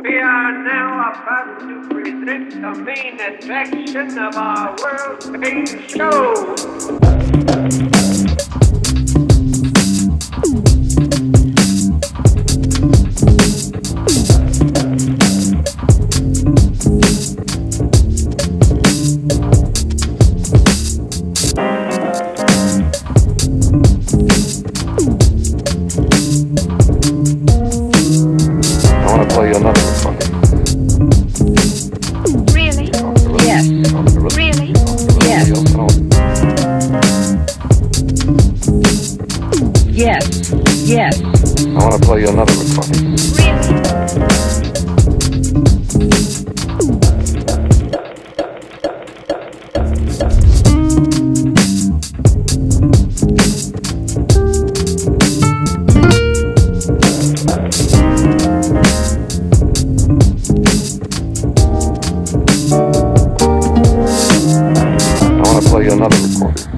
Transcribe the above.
We are now about to present the main attraction of our world-famous show. Yes. I want to play you another recording. Really? I want to play you another recording.